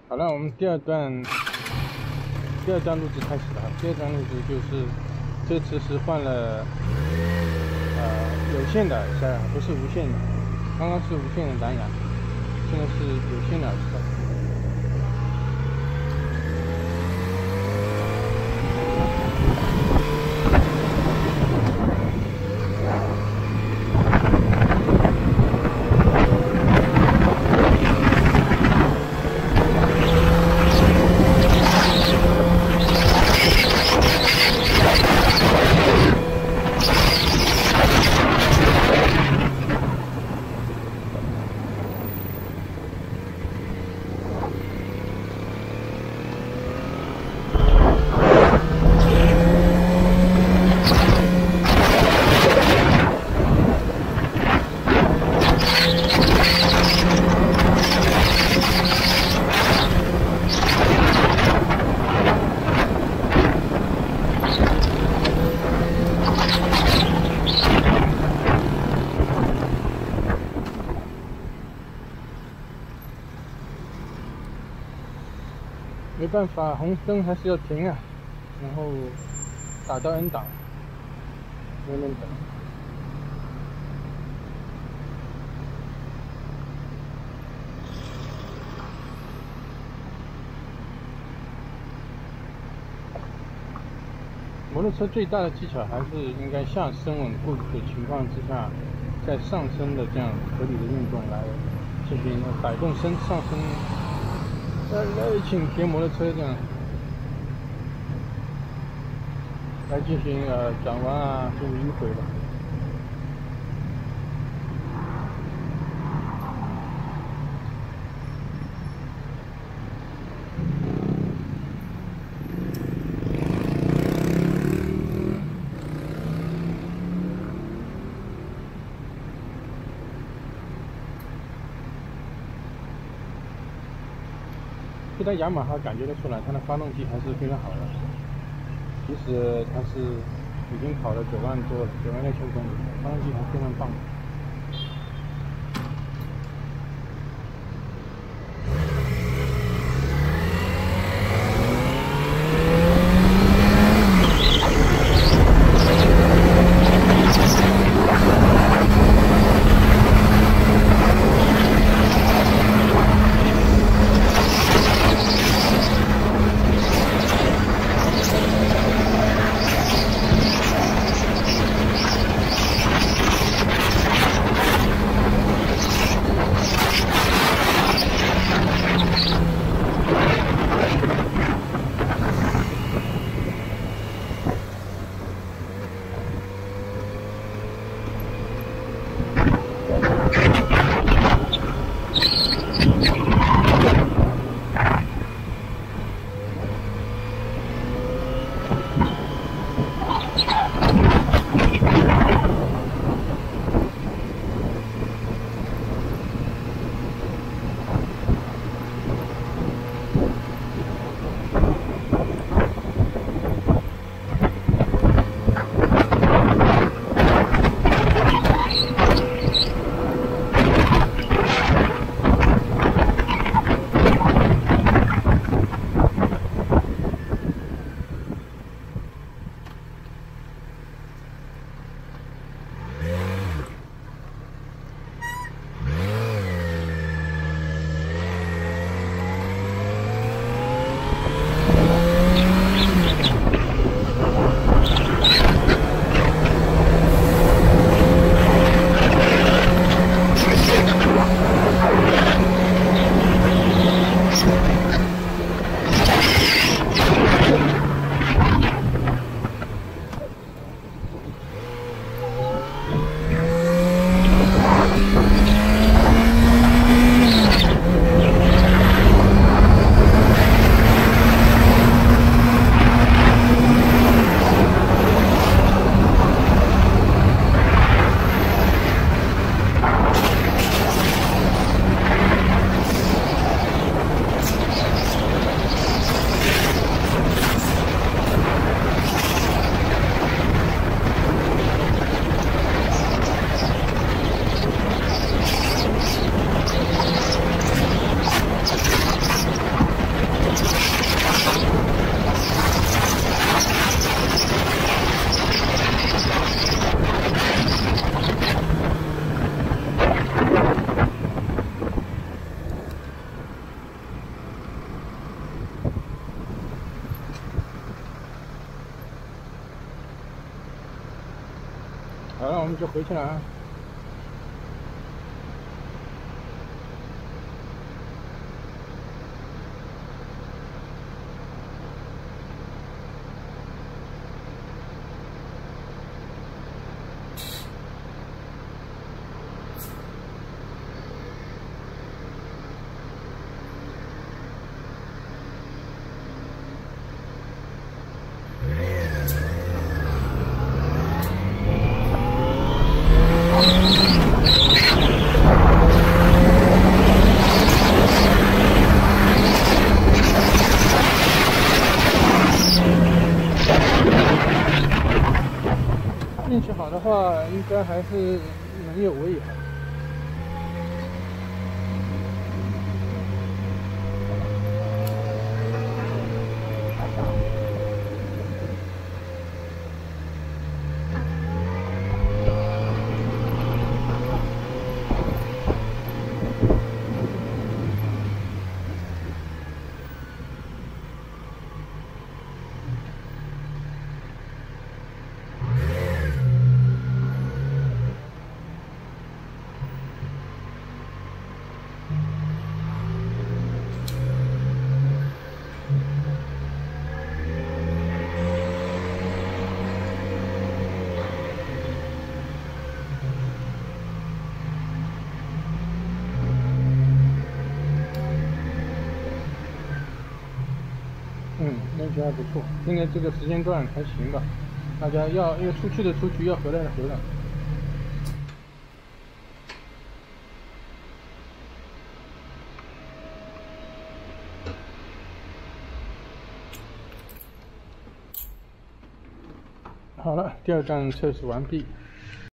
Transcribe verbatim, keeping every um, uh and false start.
好了，我们第二段第二段录制开始了。第二段录制就是这次是换了呃有线的耳塞，不是无线的。刚刚是无线的蓝牙，现在是有线的耳塞。 没办法，红灯还是要停啊，然后打到 N 档，慢慢等。摩托车最大的技巧还是应该下身稳固的情况之下，在上身的这样合理的运动来进行摆动身上身。 来来，请骑摩托车这样来进行呃转弯啊，这个迂回吧。这台雅马哈感觉得出来，它的发动机还是非常好的，即使它是已经跑了九万多、九万六千公里，发动机还非常棒。 好了，我们就回去了啊。运气好的话，应该还是能有尾哈。嗯，运气还不错，现在这个时间段还行吧。大家要要出去的出去，要回来的回来。好了，第二站测试完毕。